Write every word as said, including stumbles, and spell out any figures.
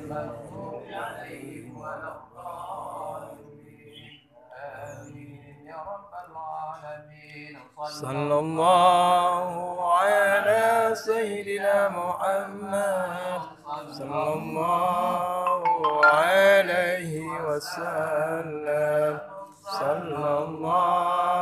المغضوب عليهم ولا الضالين آمين يا رب العالمين. صلى الله على سيدنا محمد صلى الله عليه وسلم. صلى الله